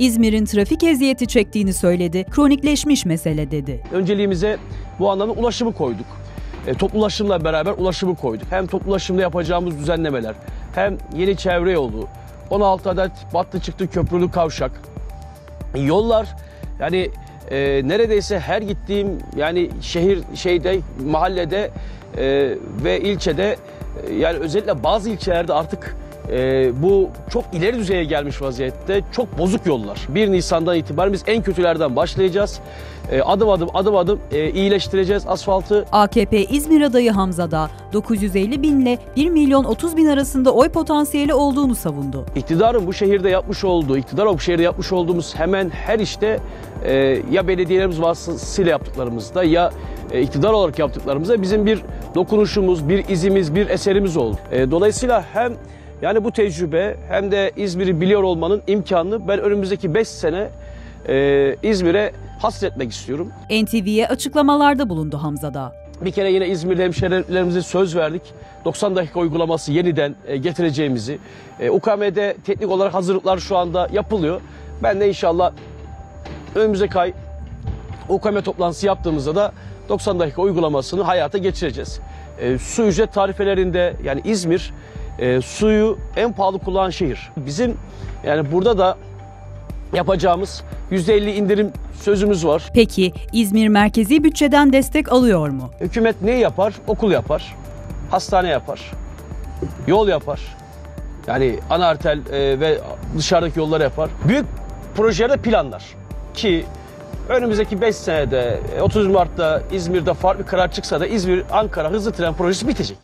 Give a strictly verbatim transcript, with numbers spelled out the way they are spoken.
İzmir'in trafik eziyeti çektiğini söyledi. Kronikleşmiş mesele dedi. Önceliğimize bu anlamda ulaşımı koyduk. E, toplu ulaşımla beraber ulaşımı koyduk. Hem toplu ulaşımda yapacağımız düzenlemeler, hem yeni çevre yolu, on altı adet battı çıktı köprülü kavşak, yollar yani e, neredeyse her gittiğim yani şehir şeyde mahallede e, ve ilçede e, yani özellikle bazı ilçelerde artık e, bu çok ileri düzeye gelmiş vaziyette, çok bozuk yollar. bir Nisan'dan itibaren biz en kötülerden başlayacağız. E, adım adım adım adım e, iyileştireceğiz asfaltı. A K P İzmir adayı Hamza Dağ, dokuz yüz elli bin ile bir milyon otuz bin arasında oy potansiyeli olduğunu savundu. İktidarın bu şehirde yapmış olduğu, iktidar bu şehirde yapmış olduğumuz hemen her işte e, ya belediyelerimiz vasıtasıyla yaptıklarımızda ya e, iktidar olarak yaptıklarımızda bizim bir dokunuşumuz, bir izimiz, bir eserimiz oldu. E, dolayısıyla hem yani bu tecrübe hem de İzmir'i biliyor olmanın imkanını ben önümüzdeki beş sene e, İzmir'e hasretmek istiyorum. N T V'ye açıklamalarda bulundu Hamza Dağ. Bir kere yine İzmir'de hemşehrilerimize söz verdik. doksan dakika uygulaması yeniden e, getireceğimizi. E, U K M'de teknik olarak hazırlıklar şu anda yapılıyor. Ben de inşallah önümüzdeki ay U K M toplantısı yaptığımızda da doksan dakika uygulamasını hayata geçireceğiz. E, su ücret tarifelerinde yani İzmir e, suyu en pahalı kullanan şehir. Bizim yani burada da yapacağımız yüzde elli indirim sözümüz var. Peki İzmir merkezi bütçeden destek alıyor mu? Hükümet ne yapar? Okul yapar, hastane yapar, yol yapar. Yani ana arter e, ve dışarıdaki yolları yapar. Büyük projelerde planlar ki önümüzdeki beş senede otuz Mart'ta İzmir'de farklı karar çıksa da İzmir-Ankara hızlı tren projesi bitecek.